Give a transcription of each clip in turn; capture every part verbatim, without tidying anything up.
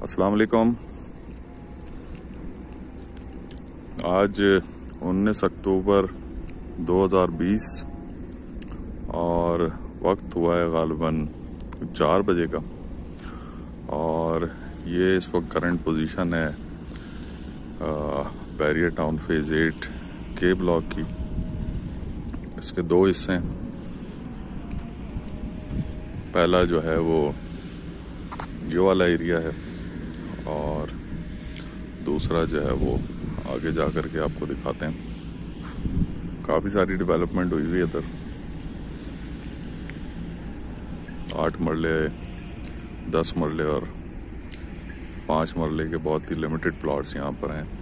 अस्सलाम वालेकुम। आज उन्नीस अक्टूबर दो हज़ार बीस और वक्त हुआ है गालिबन चार बजे का। और ये इस वक्त करंट पोजीशन है Bahria town phase eight K block की। इसके दो हिस्से हैं। पहला जो है वो ये वाला एरिया है और दूसरा जो है वो आगे जा कर के आपको दिखाते हैं। काफ़ी सारी डेवलपमेंट हुई हुई है इधर। आठ मरले, दस मरले और पाँच मरले के बहुत ही लिमिटेड प्लॉट्स यहाँ पर हैं।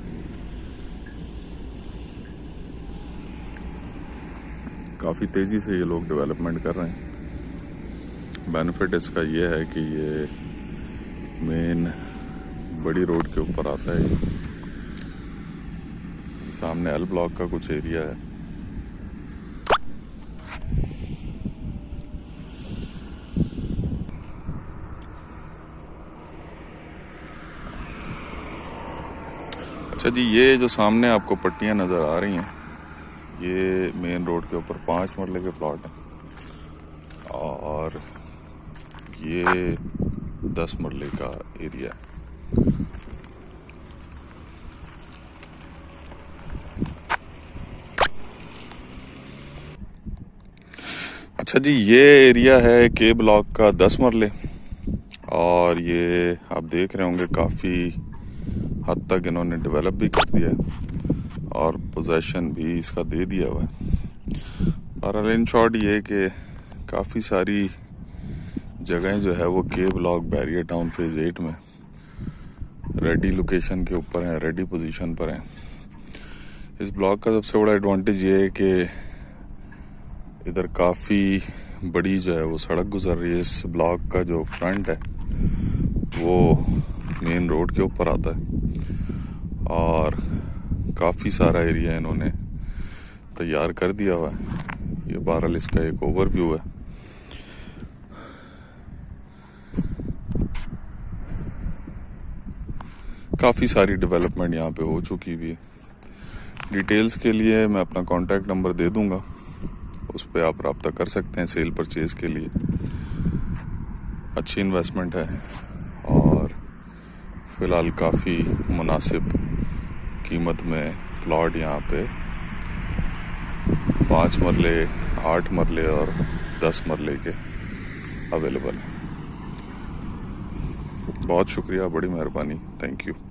काफ़ी तेज़ी से ये लोग डेवलपमेंट कर रहे हैं। बेनिफिट इसका ये है कि ये मेन बड़ी रोड के ऊपर आता है। सामने एल ब्लॉक का कुछ एरिया है। अच्छा जी, ये जो सामने आपको पट्टियां नज़र आ रही हैं ये मेन रोड के ऊपर पाँच मरले के प्लॉट हैं और ये दस मरले का एरिया है। अच्छा जी, ये एरिया है के ब्लॉक का दस मरले और ये आप देख रहे होंगे काफ़ी हद तक इन्होंने डेवलप भी कर दिया है और पोजेसन भी इसका दे दिया हुआ है। और इन शॉर्ट ये कि काफ़ी सारी जगहें जो है वो K block Bahria town phase eight में रेडी लोकेशन के ऊपर हैं, रेडी पोजीशन पर हैं। इस ब्लॉक का सबसे बड़ा एडवांटेज ये है कि इधर काफ़ी बड़ी जो है वो सड़क गुजर रही है। इस ब्लॉक का जो फ्रंट है वो मेन रोड के ऊपर आता है और काफ़ी सारा एरिया इन्होंने तैयार कर दिया हुआ है। ये बहरहाल इसका एक ओवरव्यू है। काफ़ी सारी डेवलपमेंट यहाँ पे हो चुकी भी है। डिटेल्स के लिए मैं अपना कॉन्टैक्ट नंबर दे दूँगा, उस पर आप रब्ता कर सकते हैं सेल परचेज़ के लिए। अच्छी इन्वेस्टमेंट है और फ़िलहाल काफ़ी मुनासिब कीमत में प्लॉट यहाँ पे पाँच मरले, आठ मरले और दस मरले के अवेलेबल हैं। बहुत शुक्रिया, बड़ी मेहरबानी, थैंक यू।